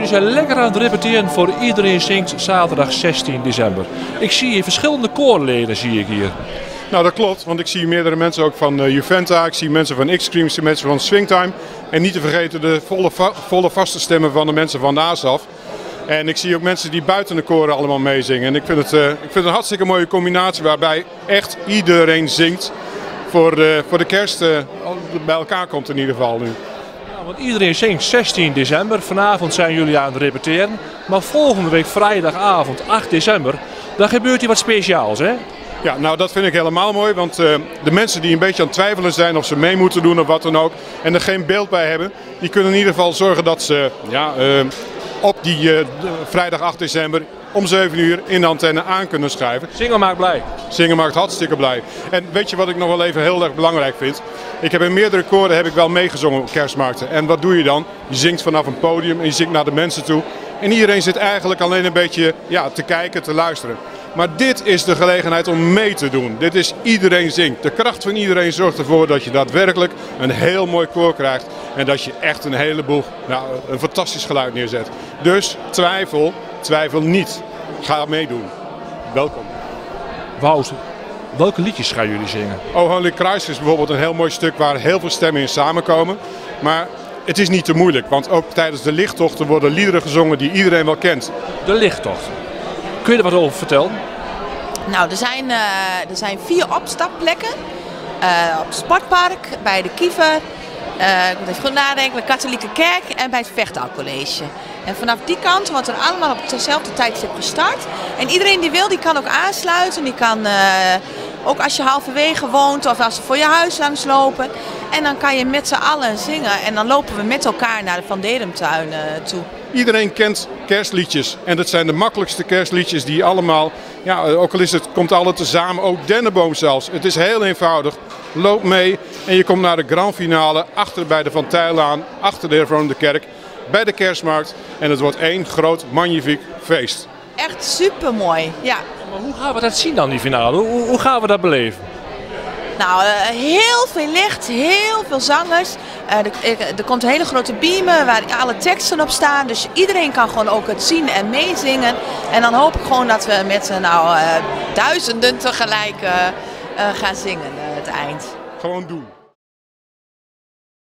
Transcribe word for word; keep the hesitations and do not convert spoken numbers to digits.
jullie zijn lekker aan het repeteren voor Iedereen Zingt zaterdag zestien december. Ik zie hier verschillende koorleden, zie ik hier. Nou, dat klopt, want ik zie meerdere mensen ook van uh, Juventa, ik zie mensen van X-Cream, ik zie mensen van Swingtime. En niet te vergeten de volle, va volle vaste stemmen van de mensen van de A S A F. En ik zie ook mensen die buiten de koren allemaal meezingen. En ik vind het, uh, ik vind het een hartstikke mooie combinatie waarbij echt iedereen zingt voor de, voor de kerst uh, bij elkaar komt in ieder geval nu. Ja, want Iedereen Zingt zestien december, vanavond zijn jullie aan het repeteren. Maar volgende week vrijdagavond acht december, dan gebeurt hier wat speciaals, hè? Ja, nou dat vind ik helemaal mooi, want uh, de mensen die een beetje aan het twijfelen zijn of ze mee moeten doen of wat dan ook en er geen beeld bij hebben, die kunnen in ieder geval zorgen dat ze ja, uh, op die uh, vrijdag acht december om zeven uur in de antenne aan kunnen schrijven. Zingen maakt blij. Zingen maakt hartstikke blij. En weet je wat ik nog wel even heel erg belangrijk vind? Ik heb in meerdere koren heb ik wel meegezongen op kerstmarkten. En wat doe je dan? Je zingt vanaf een podium en je zingt naar de mensen toe. En iedereen zit eigenlijk alleen een beetje ja, te kijken, te luisteren. Maar dit is de gelegenheid om mee te doen. Dit is Iedereen Zingt. De kracht van iedereen zorgt ervoor dat je daadwerkelijk een heel mooi koor krijgt. En dat je echt een heleboel, nou, een fantastisch geluid neerzet. Dus twijfel, twijfel niet. Ga meedoen. Welkom. Wout, welke liedjes gaan jullie zingen? Oh Holy Christ is bijvoorbeeld een heel mooi stuk waar heel veel stemmen in samenkomen. Maar het is niet te moeilijk, want ook tijdens de lichttochten worden liederen gezongen die iedereen wel kent. De lichttocht. Kun je er wat over vertellen? Nou, er zijn, uh, er zijn vier opstapplekken. Uh, op het sportpark, bij de Kiever, uh, ik moet even goed nadenken, de Katholieke Kerk en bij het Vechtouwcollege. En vanaf die kant wordt er allemaal op dezelfde tijdstip gestart. En iedereen die wil, die kan ook aansluiten. Die kan uh, ook als je halverwege woont of als ze voor je huis langs lopen. En dan kan je met z'n allen zingen. En dan lopen we met elkaar naar de Van Dedemtuin uh, toe. Iedereen kent kerstliedjes. En dat zijn de makkelijkste kerstliedjes die allemaal, ja, ook al is het, komt alles tezamen, ook Dennenboom zelfs. Het is heel eenvoudig. Loop mee en je komt naar de grand finale achter bij de Van Tijlaan, achter de hervormde kerk, bij de kerstmarkt. En het wordt één groot magnifiek feest. Echt super mooi, ja. Maar hoe gaan we dat zien dan, die finale? Hoe, hoe gaan we dat beleven? Nou, uh, heel veel licht, heel veel zangers. Uh, er, er komt een hele grote beamer waar alle teksten op staan. Dus iedereen kan gewoon ook het zien en meezingen. En dan hoop ik gewoon dat we met uh, nou, uh, duizenden tegelijk uh, uh, gaan zingen uh, het eind. Gewoon doen.